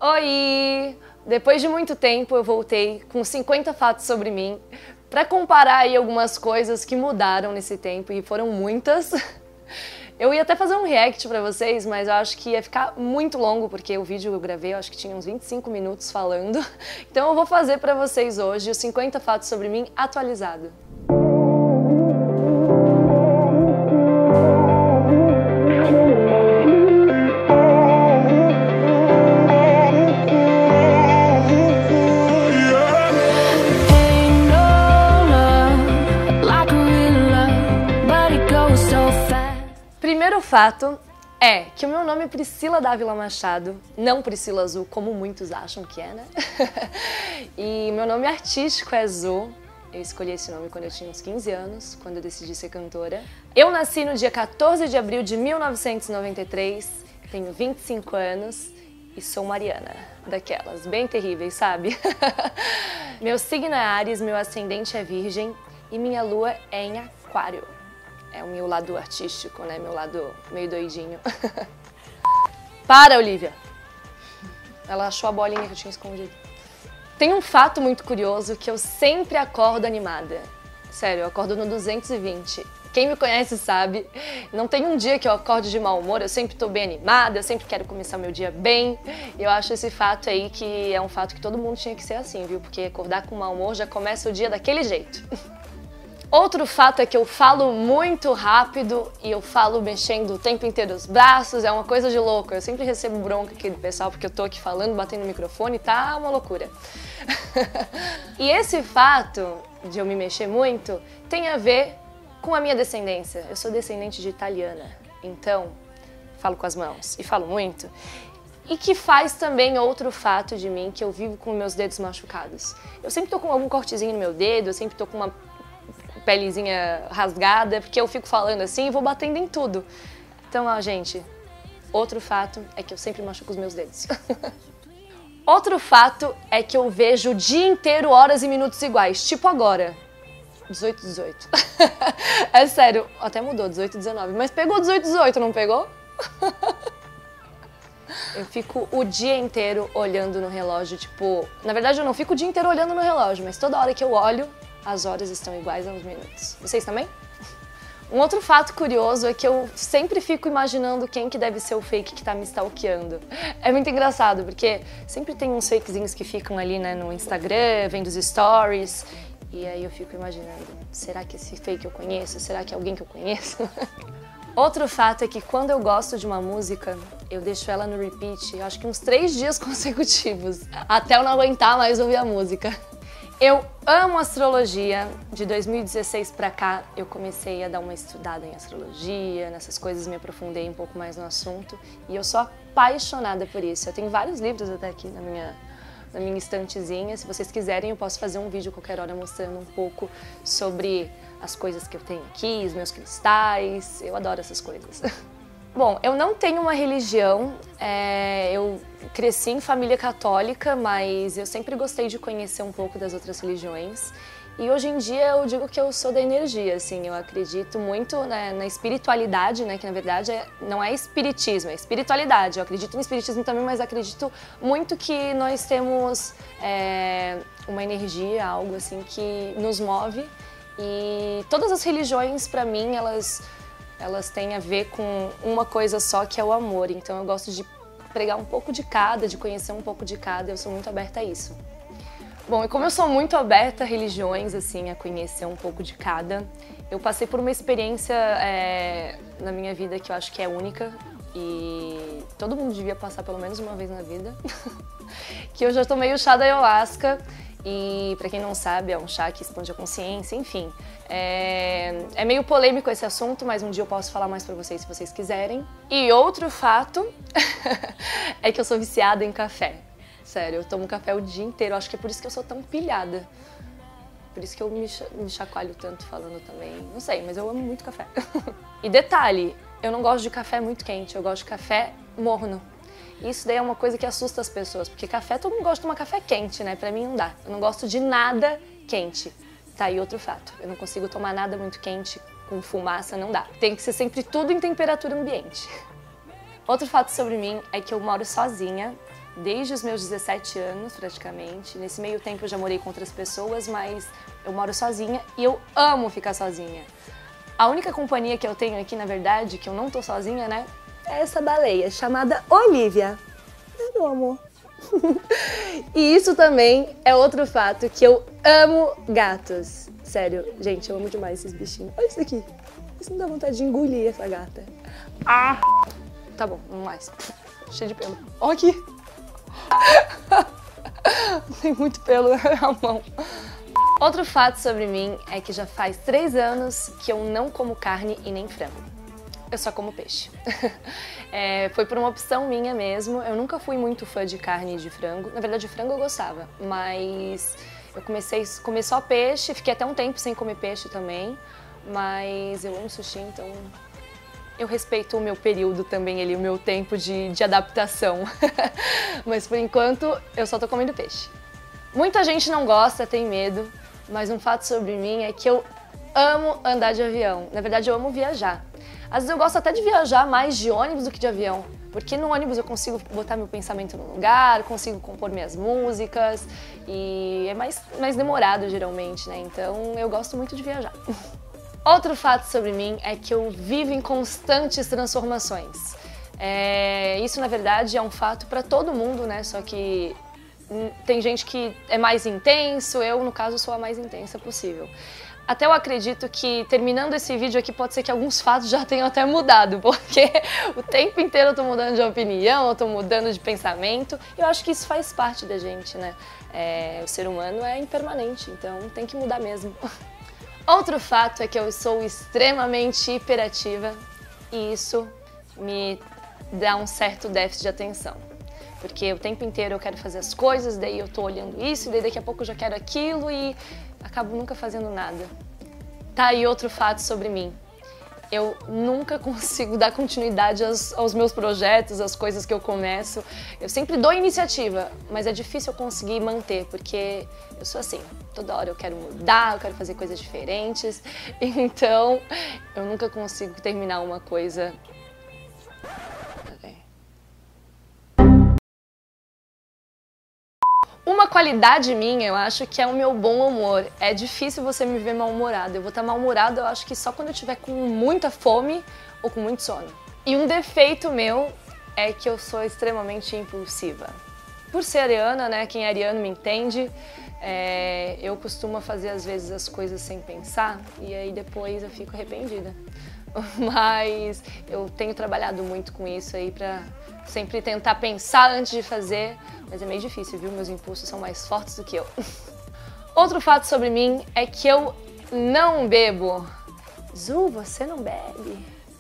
Oi! Depois de muito tempo eu voltei com 50 fatos sobre mim para comparar aí algumas coisas que mudaram nesse tempo e foram muitas. Eu ia até fazer um react pra vocês, mas eu acho que ia ficar muito longo porque o vídeo eu gravei, eu acho que tinha uns 25 minutos falando. Então eu vou fazer pra vocês hoje os 50 fatos sobre mim atualizado. Primeiro fato é que o meu nome é Priscila Dávila Machado, não Priscila Azul, como muitos acham que é, né? E meu nome artístico é Azul. Eu escolhi esse nome quando eu tinha uns 15 anos, quando eu decidi ser cantora. Eu nasci no dia 14 de abril de 1993, tenho 25 anos e sou mariana, daquelas bem terríveis, sabe? Meu signo é Áries, meu ascendente é Virgem e minha lua é em Aquário. É o meu lado artístico, né? Meu lado meio doidinho. Para, Olivia! Ela achou a bolinha que eu tinha escondido. Tem um fato muito curioso que eu sempre acordo animada. Sério, eu acordo no 220. Quem me conhece sabe, não tem um dia que eu acorde de mau humor, eu sempre tô bem animada, eu sempre quero começar meu dia bem. E eu acho esse fato aí que é um fato que todo mundo tinha que ser assim, viu? Porque acordar com mau humor já começa o dia daquele jeito. Outro fato é que eu falo muito rápido e eu falo mexendo o tempo inteiro os braços, é uma coisa de louco. Eu sempre recebo bronca aqui do pessoal porque eu tô aqui falando, batendo no microfone, tá uma loucura. E esse fato de eu me mexer muito tem a ver com a minha descendência. Eu sou descendente de italiana, então falo com as mãos e falo muito. E que faz também outro fato de mim, que eu vivo com meus dedos machucados. Eu sempre tô com algum cortezinho no meu dedo, eu sempre tô com uma pelezinha rasgada, porque eu fico falando assim e vou batendo em tudo. Então, ó, gente, outro fato é que eu sempre machuco os meus dedos. Outro fato é que eu vejo o dia inteiro horas e minutos iguais, tipo agora. 18:18. É sério, até mudou, 18:19, mas pegou 18:18, não pegou? Eu fico o dia inteiro olhando no relógio, tipo... Na verdade, eu não fico o dia inteiro olhando no relógio, mas toda hora que eu olho, as horas estão iguais aos minutos. Vocês também? Um outro fato curioso é que eu sempre fico imaginando quem que deve ser o fake que tá me stalkeando. É muito engraçado, porque sempre tem uns fakezinhos que ficam ali, né, no Instagram, vendo os stories, e aí eu fico imaginando, será que esse fake eu conheço? Será que é alguém que eu conheço? Outro fato é que quando eu gosto de uma música, eu deixo ela no repeat, acho que uns 3 dias consecutivos, até eu não aguentar mais ouvir a música. Eu amo astrologia. De 2016 pra cá, eu comecei a dar uma estudada em astrologia, nessas coisas, me aprofundei um pouco mais no assunto. E eu sou apaixonada por isso. Eu tenho vários livros até aqui na minha estantezinha. Se vocês quiserem, eu posso fazer um vídeo qualquer hora mostrando um pouco sobre as coisas que eu tenho aqui, os meus cristais. Eu adoro essas coisas. Bom, eu não tenho uma religião, eu cresci em família católica, mas eu sempre gostei de conhecer um pouco das outras religiões. E hoje em dia eu digo que eu sou da energia, assim, eu acredito muito, né, na espiritualidade, né, que na verdade não é espiritismo, é espiritualidade. Eu acredito no espiritismo também, mas acredito muito que nós temos uma energia, algo assim que nos move. E todas as religiões, pra mim, elas têm a ver com uma coisa só, que é o amor. Então eu gosto de pregar um pouco de cada, de conhecer um pouco de cada, eu sou muito aberta a isso. Bom, e como eu sou muito aberta a religiões, assim, a conhecer um pouco de cada, eu passei por uma experiência na minha vida que eu acho que é única e todo mundo devia passar pelo menos uma vez na vida, que eu já tomei o chá da ayahuasca. E, pra quem não sabe, é um chá que expande a consciência, enfim. É meio polêmico esse assunto, mas um dia eu posso falar mais pra vocês se vocês quiserem. E outro fato é que eu sou viciada em café. Sério, eu tomo café o dia inteiro, acho que é por isso que eu sou tão pilhada. Por isso que eu me chacoalho tanto falando também. Não sei, mas eu amo muito café. E detalhe, eu não gosto de café muito quente, eu gosto de café morno. Isso daí é uma coisa que assusta as pessoas, porque café, todo mundo gosta de tomar café quente, né? Pra mim não dá. Eu não gosto de nada quente. Tá aí outro fato. Eu não consigo tomar nada muito quente, com fumaça, não dá. Tem que ser sempre tudo em temperatura ambiente. Outro fato sobre mim é que eu moro sozinha desde os meus 17 anos, praticamente. Nesse meio tempo eu já morei com outras pessoas, mas eu moro sozinha e eu amo ficar sozinha. A única companhia que eu tenho aqui, na verdade, que eu não tô sozinha, né, é essa baleia chamada Olivia. Meu amor. E isso também é outro fato, que eu amo gatos. Sério, gente, eu amo demais esses bichinhos. Olha isso aqui. Isso não dá vontade de engolir essa gata. Ah! Tá bom, não mais. Cheio de pelo. Olha aqui. Tem muito pelo na mão. Outro fato sobre mim é que já faz 3 anos que eu não como carne e nem frango. Eu só como peixe. Foi por uma opção minha mesmo. Eu nunca fui muito fã de carne e de frango. Na verdade, de frango eu gostava, mas eu comecei a comer só peixe. Fiquei até um tempo sem comer peixe também, mas eu amo sushi, então eu respeito o meu período também ali, o meu tempo de adaptação. Mas por enquanto eu só tô comendo peixe. Muita gente não gosta, tem medo, mas um fato sobre mim é que eu amo andar de avião. Na verdade, eu amo viajar. Às vezes eu gosto até de viajar mais de ônibus do que de avião, porque no ônibus eu consigo botar meu pensamento no lugar, consigo compor minhas músicas e é mais demorado geralmente, né? Então eu gosto muito de viajar. Outro fato sobre mim é que eu vivo em constantes transformações. Isso, na verdade, é um fato para todo mundo, né? Só que tem gente que é mais intenso, eu, no caso, sou a mais intensa possível. Até eu acredito que, terminando esse vídeo aqui, pode ser que alguns fatos já tenham até mudado, porque o tempo inteiro eu tô mudando de opinião, eu tô mudando de pensamento. Eu acho que isso faz parte da gente, né? O ser humano é impermanente, então tem que mudar mesmo. Outro fato é que eu sou extremamente hiperativa e isso me dá um certo déficit de atenção. Porque o tempo inteiro eu quero fazer as coisas, daí eu tô olhando isso, daí daqui a pouco eu já quero aquilo e acabo nunca fazendo nada. Tá aí outro fato sobre mim. Eu nunca consigo dar continuidade aos meus projetos, às coisas que eu começo. Eu sempre dou iniciativa, mas é difícil eu conseguir manter, porque eu sou assim. Toda hora eu quero mudar, eu quero fazer coisas diferentes. Então, eu nunca consigo terminar uma coisa. Uma qualidade minha, eu acho que é o meu bom humor. É difícil você me ver mal-humorada. Eu vou estar mal-humorada, eu acho que só quando eu estiver com muita fome ou com muito sono. E um defeito meu é que eu sou extremamente impulsiva. Por ser ariana, né, quem é ariano me entende, eu costumo fazer às vezes as coisas sem pensar e aí depois eu fico arrependida. Mas eu tenho trabalhado muito com isso aí pra sempre tentar pensar antes de fazer, mas é meio difícil, viu? Meus impulsos são mais fortes do que eu. Outro fato sobre mim é que eu não bebo. Zu, você não bebe?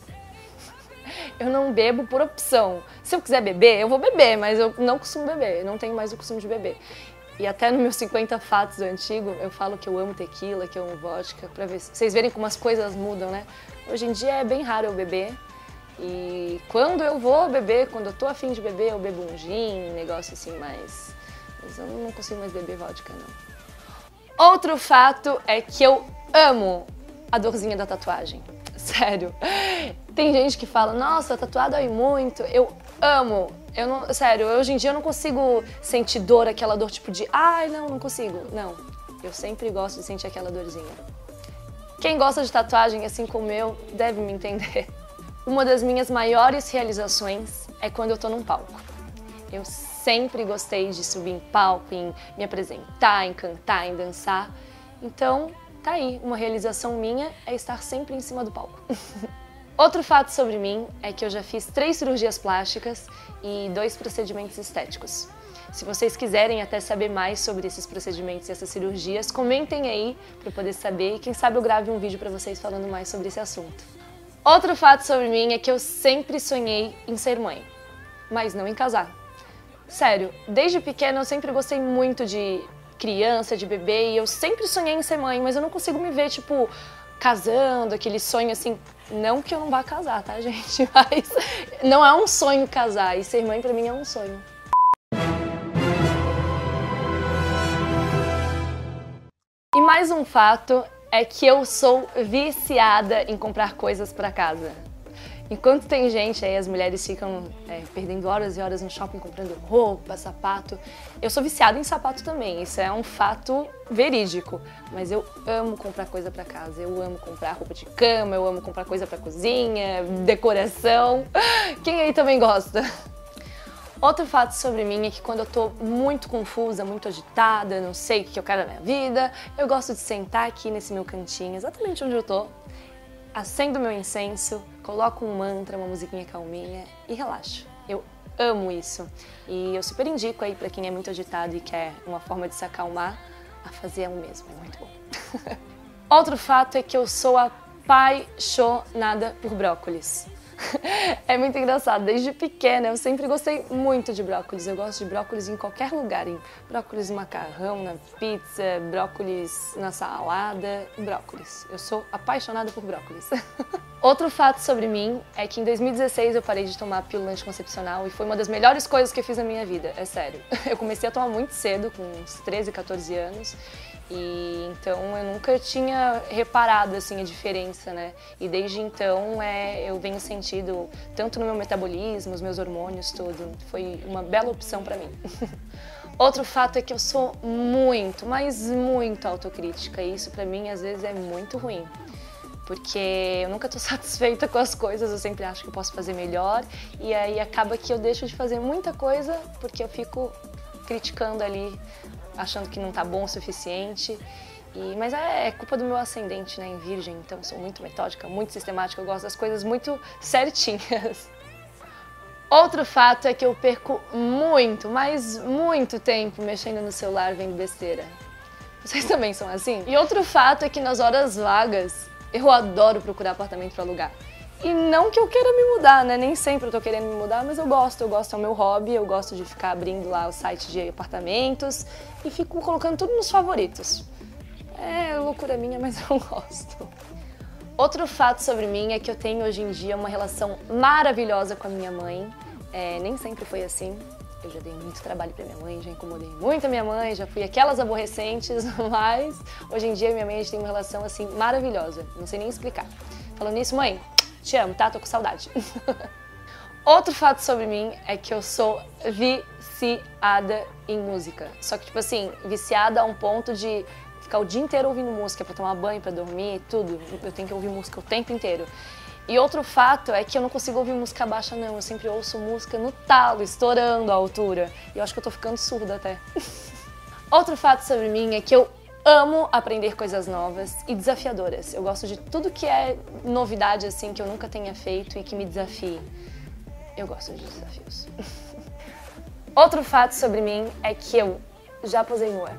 Eu não bebo por opção. Se eu quiser beber, eu vou beber, mas eu não costumo beber, eu não tenho mais o costume de beber. E até no meus 50 fatos antigo, eu falo que eu amo tequila, que eu amo vodka, pra vocês verem como as coisas mudam, né? Hoje em dia é bem raro eu beber. E quando eu vou beber, quando eu tô afim de beber, eu bebo um gin, negócio assim, mas eu não consigo mais beber vodka, não. Outro fato é que eu amo a dorzinha da tatuagem. Sério. Tem gente que fala, nossa, tatuado dói muito. Eu amo. Sério, hoje em dia eu não consigo sentir dor, aquela dor tipo de, ai, não consigo. Não, eu sempre gosto de sentir aquela dorzinha. Quem gosta de tatuagem, assim como eu, deve me entender. Uma das minhas maiores realizações é quando eu tô num palco. Eu sempre gostei de subir em palco, em me apresentar, em cantar, em dançar. Então, tá aí, uma realização minha é estar sempre em cima do palco. Outro fato sobre mim é que eu já fiz 3 cirurgias plásticas e 2 procedimentos estéticos. Se vocês quiserem até saber mais sobre esses procedimentos e essas cirurgias, comentem aí para eu poder saber e quem sabe eu grave um vídeo para vocês falando mais sobre esse assunto. Outro fato sobre mim é que eu sempre sonhei em ser mãe, mas não em casar. Sério, desde pequena eu sempre gostei muito de criança, de bebê, e eu sempre sonhei em ser mãe, mas eu não consigo me ver, tipo, casando, aquele sonho assim. Não que eu não vá casar, tá, gente? Mas não é um sonho casar, e ser mãe pra mim é um sonho. E mais um fato é que eu sou viciada em comprar coisas pra casa. Enquanto tem gente aí, as mulheres ficam perdendo horas e horas no shopping comprando roupa, sapato. Eu sou viciada em sapato também, isso é um fato verídico. Mas eu amo comprar coisa pra casa, eu amo comprar roupa de cama, eu amo comprar coisa pra cozinha, decoração. Quem aí também gosta? Outro fato sobre mim é que quando eu tô muito confusa, muito agitada, não sei o que eu quero na minha vida, eu gosto de sentar aqui nesse meu cantinho, exatamente onde eu tô, acendo meu incenso, coloco um mantra, uma musiquinha calminha e relaxo. Eu amo isso. E eu super indico aí pra quem é muito agitado e quer uma forma de se acalmar, a fazer o mesmo, é muito bom. Outro fato é que eu sou apaixonada por brócolis. É muito engraçado, desde pequena eu sempre gostei muito de brócolis. Eu gosto de brócolis em qualquer lugar, em brócolis no macarrão, na pizza, brócolis na salada, brócolis. Eu sou apaixonada por brócolis. Outro fato sobre mim é que em 2016 eu parei de tomar pílula anticoncepcional e foi uma das melhores coisas que eu fiz na minha vida, é sério. Eu comecei a tomar muito cedo, com uns 13, 14 anos. E então eu nunca tinha reparado assim a diferença, né? E desde então eu venho sentindo tanto no meu metabolismo, os meus hormônios, tudo. Foi uma bela opção pra mim. Outro fato é que eu sou muito, mas muito autocrítica e isso pra mim às vezes é muito ruim. Porque eu nunca tô satisfeita com as coisas, eu sempre acho que eu posso fazer melhor e aí acaba que eu deixo de fazer muita coisa porque eu fico criticando ali, achando que não tá bom o suficiente. Mas é culpa do meu ascendente, né, em Virgem, então eu sou muito metódica, muito sistemática, eu gosto das coisas muito certinhas. Outro fato é que eu perco muito, mas muito tempo mexendo no celular vendo besteira. Vocês também são assim? E outro fato é que nas horas vagas eu adoro procurar apartamento para alugar. E não que eu queira me mudar, né? Nem sempre eu tô querendo me mudar, mas eu gosto, é o meu hobby, eu gosto de ficar abrindo lá o site de apartamentos e fico colocando tudo nos favoritos. É loucura minha, mas eu gosto. Outro fato sobre mim é que eu tenho hoje em dia uma relação maravilhosa com a minha mãe. Nem sempre foi assim. Eu já dei muito trabalho pra minha mãe, já incomodei muito a minha mãe, já fui aquelas aborrecentes, mas hoje em dia minha mãe e a gente tem uma relação assim maravilhosa. Não sei nem explicar. Falando nisso, mãe, te amo, tá? Tô com saudade. Outro fato sobre mim é que eu sou viciada em música. Só que, tipo assim, viciada a um ponto de ficar o dia inteiro ouvindo música pra tomar banho, pra dormir, tudo. Eu tenho que ouvir música o tempo inteiro. E outro fato é que eu não consigo ouvir música baixa, não. Eu sempre ouço música no talo, estourando a altura. E eu acho que eu tô ficando surda até. Outro fato sobre mim é que eu amo aprender coisas novas e desafiadoras. Eu gosto de tudo que é novidade, assim, que eu nunca tenha feito e que me desafie. Eu gosto de desafios. Outro fato sobre mim é que eu já posei nua.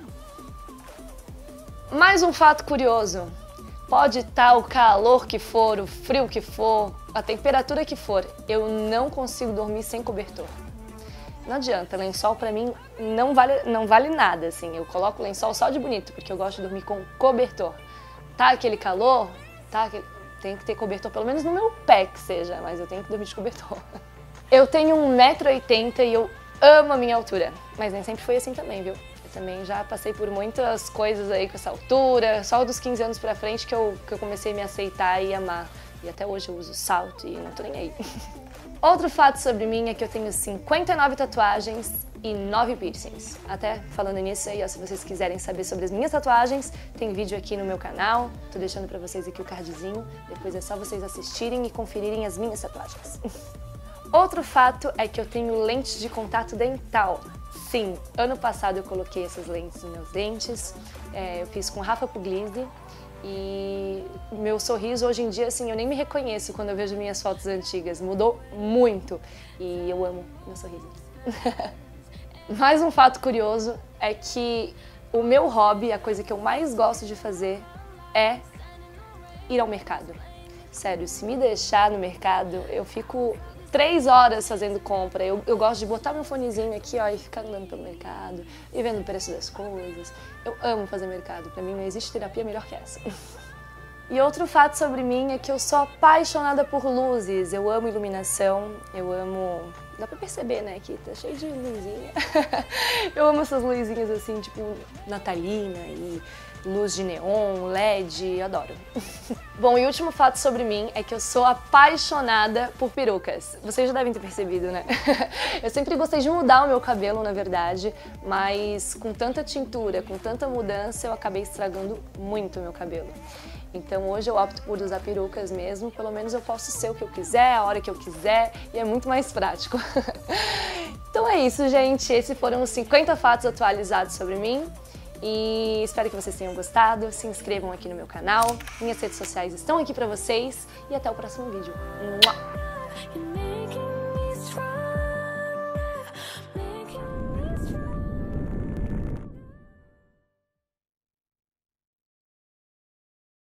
Mais um fato curioso. Pode estar o calor que for, o frio que for, a temperatura que for, eu não consigo dormir sem cobertor. Não adianta, lençol pra mim não vale nada, assim. Eu coloco o lençol só de bonito, porque eu gosto de dormir com cobertor. Tá aquele calor, tem que ter cobertor, pelo menos no meu pé que seja, mas eu tenho que dormir de cobertor. Eu tenho 1,80 m e eu amo a minha altura, mas nem sempre foi assim também, viu? Eu também já passei por muitas coisas aí com essa altura, só dos 15 anos pra frente que eu comecei a me aceitar e amar. E até hoje eu uso salto e não tô nem aí. Outro fato sobre mim é que eu tenho 59 tatuagens e 9 piercings. Até falando nisso aí, ó, se vocês quiserem saber sobre as minhas tatuagens, tem vídeo aqui no meu canal. Tô deixando pra vocês aqui o cardzinho. Depois é só vocês assistirem e conferirem as minhas tatuagens. Outro fato é que eu tenho lentes de contato dental. Sim, ano passado eu coloquei essas lentes nos meus dentes. Eu fiz com Rafa Puglisi. E meu sorriso hoje em dia, assim, eu nem me reconheço quando eu vejo minhas fotos antigas. Mudou muito e eu amo meu sorriso. Mais um fato curioso é que o meu hobby, a coisa que eu mais gosto de fazer é ir ao mercado. Sério, se me deixar no mercado, eu fico 3 horas fazendo compra. Eu gosto de botar meu fonezinho aqui, ó, e ficar andando pelo mercado e vendo o preço das coisas. Eu amo fazer mercado. Pra mim não existe terapia melhor que essa. E outro fato sobre mim é que eu sou apaixonada por luzes. Eu amo iluminação, eu amo Dá pra perceber, né, que tá cheio de luzinha. Eu amo essas luzinhas assim, tipo, natalina e luz de neon, LED, adoro. Bom, e o último fato sobre mim é que eu sou apaixonada por perucas. Vocês já devem ter percebido, né? Eu sempre gostei de mudar o meu cabelo, na verdade, mas com tanta tintura, com tanta mudança, eu acabei estragando muito o meu cabelo. Então hoje eu opto por usar perucas mesmo, pelo menos eu posso ser o que eu quiser, a hora que eu quiser, e é muito mais prático. Então é isso, gente. Esses foram os 50 fatos atualizados sobre mim. E espero que vocês tenham gostado. Se inscrevam aqui no meu canal. Minhas redes sociais estão aqui pra vocês. E até o próximo vídeo. Mua!